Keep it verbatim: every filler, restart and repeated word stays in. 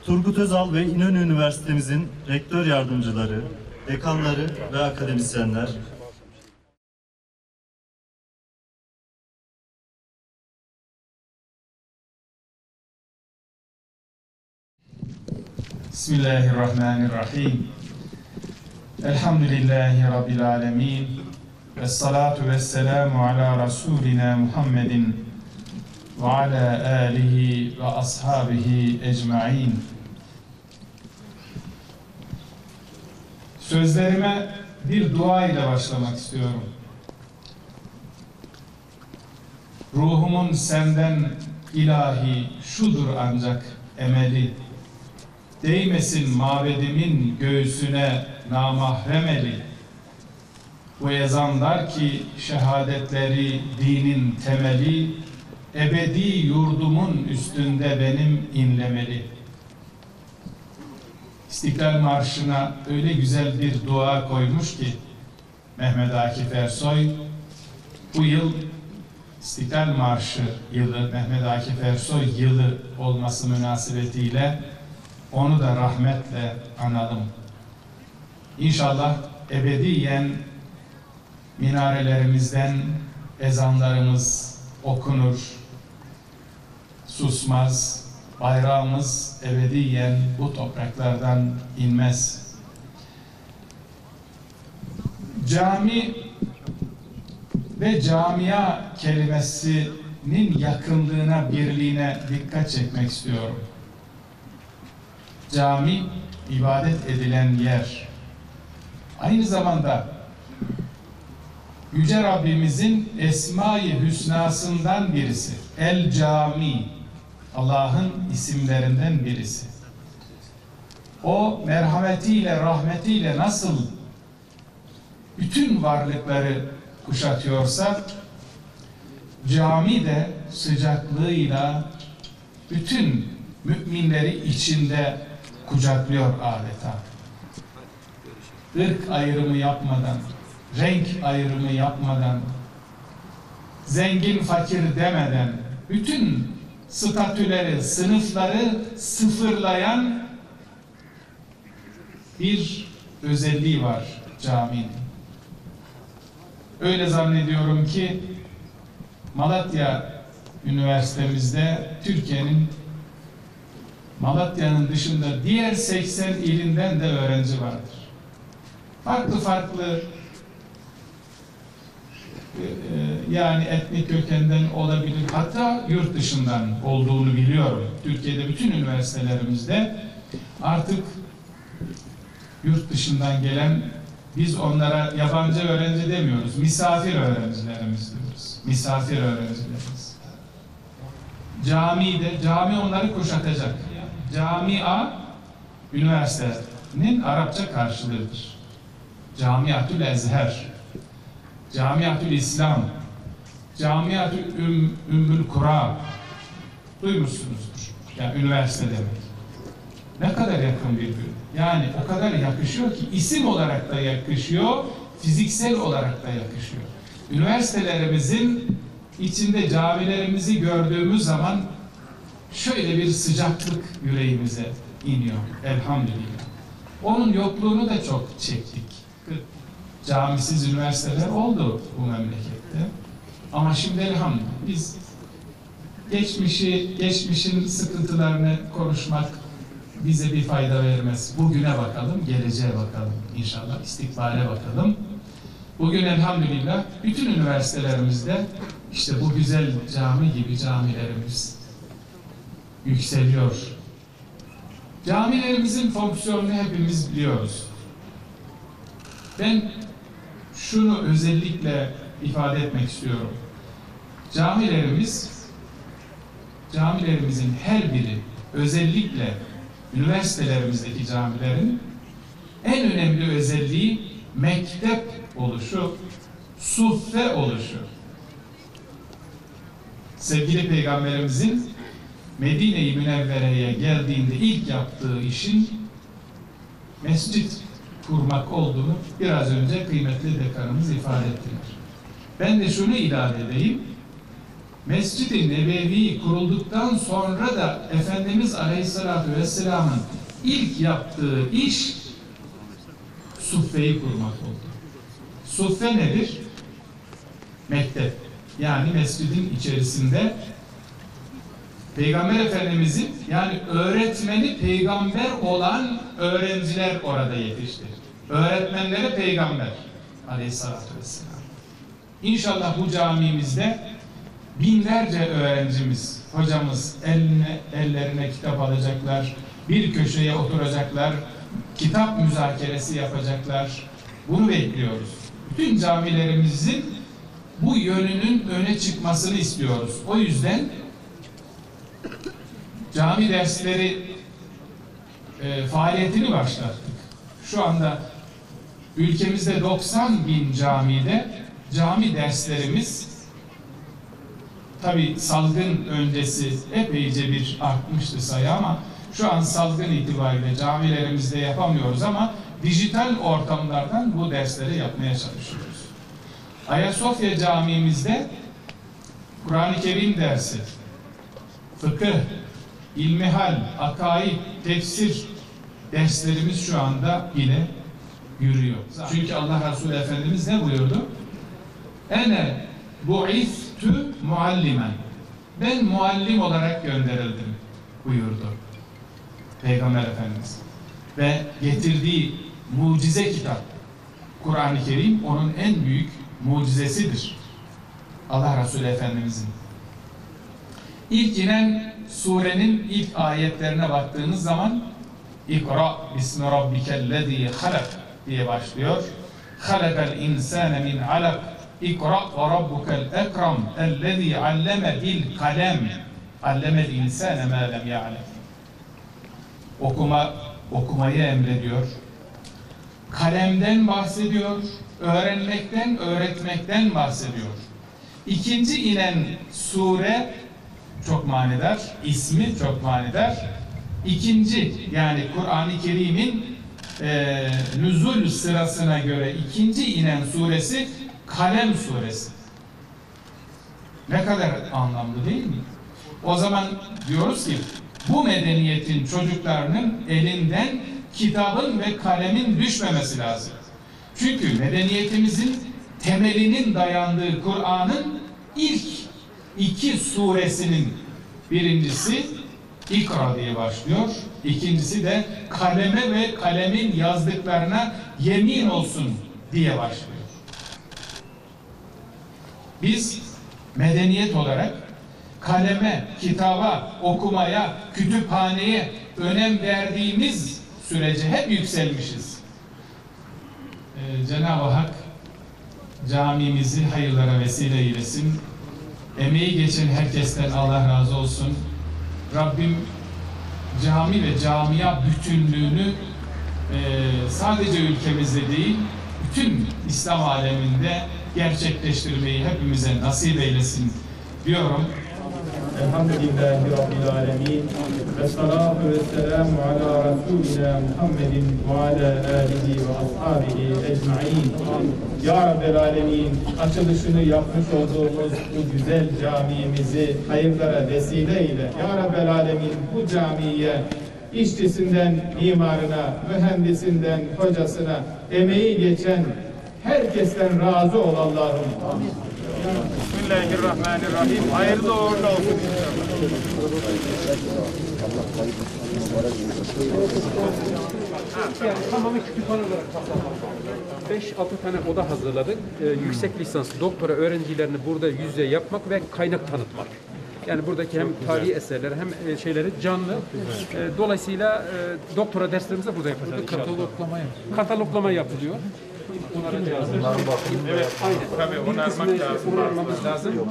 Turgut Özal ve İnönü Üniversitemizin rektör yardımcıları, dekanları ve akademisyenler, Bismillahirrahmanirrahim. Elhamdülillahi Rabbil alemin. Vessalatu vesselamu ala Resulina Muhammedin ve ala alihi ve ashabihi ecmain. Sözlerime bir dua ile başlamak istiyorum. Ruhumun senden ilahi şudur ancak emeli, değmesin mabedimin göğsüne namahremeli. Bu ezanlar ki şehadetleri dinin temeli, ebedi yurdumun üstünde benim inlemeli. İstiklal Marşı'na öyle güzel bir dua koymuş ki Mehmet Akif Ersoy, bu yıl İstiklal Marşı yılı, Mehmet Akif Ersoy yılı olması münasebetiyle onu da rahmetle analım. İnşallah ebediyen minarelerimizden ezanlarımız okunur, susmaz, bayrağımız ebediyen bu topraklardan inmez. Cami ve camia kelimesinin yakınlığına, birliğine dikkat çekmek istiyorum. Cami, ibadet edilen yer. Aynı zamanda Yüce Rabbimizin Esma-i Hüsnasından birisi. El Cami, Allah'ın isimlerinden birisi. O merhametiyle, rahmetiyle nasıl bütün varlıkları kuşatıyorsa, cami de sıcaklığıyla bütün müminleri içinde kucaklıyor adeta. Irk ayrımı yapmadan, renk ayrımı yapmadan, zengin fakir demeden, bütün statüleri, sınıfları sıfırlayan bir özelliği var caminin. Öyle zannediyorum ki Malatya Üniversitemizde Türkiye'nin, Malatya'nın dışında diğer seksen ilinden de öğrenci vardır. Farklı farklı yani etnik kökenden olabilir, hatta yurt dışından olduğunu biliyorum. Türkiye'de bütün üniversitelerimizde artık yurt dışından gelen, biz onlara yabancı öğrenci demiyoruz, misafir öğrencilerimiz diyoruz. Misafir öğrencilerimiz. Camide, cami onları kuşatacak. Camia, üniversitenin Arapça karşılığıdır. Camiatül Ezher, Camiatül İslam, Camiatül Üm, Ümmül Kura, duymuşsunuzdur. Yani üniversite demek. Ne kadar yakın birbirine. Yani o kadar yakışıyor ki isim olarak da yakışıyor, fiziksel olarak da yakışıyor. Üniversitelerimizin içinde camilerimizi gördüğümüz zaman şöyle bir sıcaklık yüreğimize iniyor. Elhamdülillah. Onun yokluğunu da çok çektik. Camisiz üniversiteler oldu bu memlekette. Ama şimdi elhamdülillah biz geçmişi, geçmişin sıkıntılarını konuşmak bize bir fayda vermez. Bugüne bakalım, geleceğe bakalım. İnşallah istikbale bakalım. Bugün elhamdülillah bütün üniversitelerimizde işte bu güzel cami gibi camilerimiz yükseliyor. Camilerimizin fonksiyonunu hepimiz biliyoruz. Ben şunu özellikle ifade etmek istiyorum. Camilerimiz, camilerimizin her biri, özellikle üniversitelerimizdeki camilerin en önemli özelliği mektep oluşu, suffe oluşu. Sevgili Peygamberimizin Medine-i Münevvere'ye geldiğinde ilk yaptığı işin mescit kurmak olduğunu biraz önce kıymetli dekanımız ifade ettiler. Ben de şunu ilave edeyim. Mescid-i Nebevi kurulduktan sonra da Efendimiz Aleyhisselatü Vesselam'ın ilk yaptığı iş suffeyi kurmak oldu. Suffe nedir? Mektep. Yani mescidin içerisinde Peygamber Efendimizin, yani öğretmeni peygamber olan öğrenciler orada yetişti. Öğretmenleri peygamber Aleyhisselatü Vesselam. İnşallah bu camimizde binlerce öğrencimiz, hocamız eline, ellerine kitap alacaklar, bir köşeye oturacaklar, kitap müzakeresi yapacaklar. Bunu bekliyoruz. Bütün camilerimizin bu yönünün öne çıkmasını istiyoruz. O yüzden cami dersleri e, faaliyetini başlattık. Şu anda ülkemizde doksan bin camide cami derslerimiz, tabi salgın öncesi epeyce bir artmıştı sayı ama şu an salgın itibariyle camilerimizde yapamıyoruz ama dijital ortamlardan bu dersleri yapmaya çalışıyoruz. Ayasofya Camimizde Kur'an-ı Kerim dersi, fıkıh, ilmihal, akaid, tefsir derslerimiz şu anda yine yürüyor. Çünkü Allah Resulü Efendimiz ne buyurdu? Ene bu'istü muallimen. Ben muallim olarak gönderildim buyurdu Peygamber Efendimiz. Ve getirdiği mucize kitap Kur'an-ı Kerim onun en büyük mucizesidir. Allah Resulü Efendimizin. İlk inen surenin ilk ayetlerine baktığınız zaman İkra bismi rabbikellezî halak diye başlıyor. Halakal insâne min alak. İkra ve rabbukel ekram ellezî alleme bil kalem. Allemel insâne mâ lem ya'lem. Okuma, okumayı emrediyor. Kalemden bahsediyor. Öğrenmekten, öğretmekten bahsediyor. İkinci inen sure çok manidar, ismi çok manidar. İkinci, yani Kur'an-ı Kerim'in e, nüzul sırasına göre ikinci inen suresi Kalem suresi. Ne kadar anlamlı değil mi? O zaman diyoruz ki bu medeniyetin çocuklarının elinden kitabın ve kalemin düşmemesi lazım. Çünkü medeniyetimizin temelinin dayandığı Kur'an'ın ilk iki suresinin birincisi İkra diye başlıyor. İkincisi de kaleme ve kalemin yazdıklarına yemin olsun diye başlıyor. Biz medeniyet olarak kaleme, kitaba, okumaya, kütüphaneye önem verdiğimiz sürece hep yükselmişiz. Ee, Cenab-ı Hak camimizi hayırlara vesile eylesin. Emeği geçen herkesten Allah razı olsun. Rabbim cami ve camia bütünlüğünü e, sadece ülkemizde değil, bütün İslam aleminde gerçekleştirmeyi hepimize nasip eylesin diyorum. Elhamdülillahi Rabbil alemin. Ve salatu ve selamu ala Resulina Muhammedin ve ala alihi ve ashabihi ecma'in. Ya Rabbel alemin, açılışını yapmış olduğumuz bu güzel camimizi hayırlara vesile eyle. Ya Rabbel alemin, bu camiye işçisinden mimarına, mühendisinden hocasına emeği geçen herkesten razı ol Allah'ım. Bismillahirrahmanirrahim. Hayırlı uğurlu olsun Yani tamamen kütüphane olarak tasarladık. beş altı tane oda hazırladık. Ee, yüksek lisans, doktora öğrencilerini burada yüz yüze yapmak ve kaynak tanıtmak. Yani buradaki hem tarihi eserleri hem şeyleri canlı. Ee, dolayısıyla e, doktora derslerimizi burada yapacağız. Kataloglama yapılıyor. Kataloglama yapılıyor. Bunlara cihazlar. Evet, aynen. Tabii onarmak lazım. Onarmamız lazım.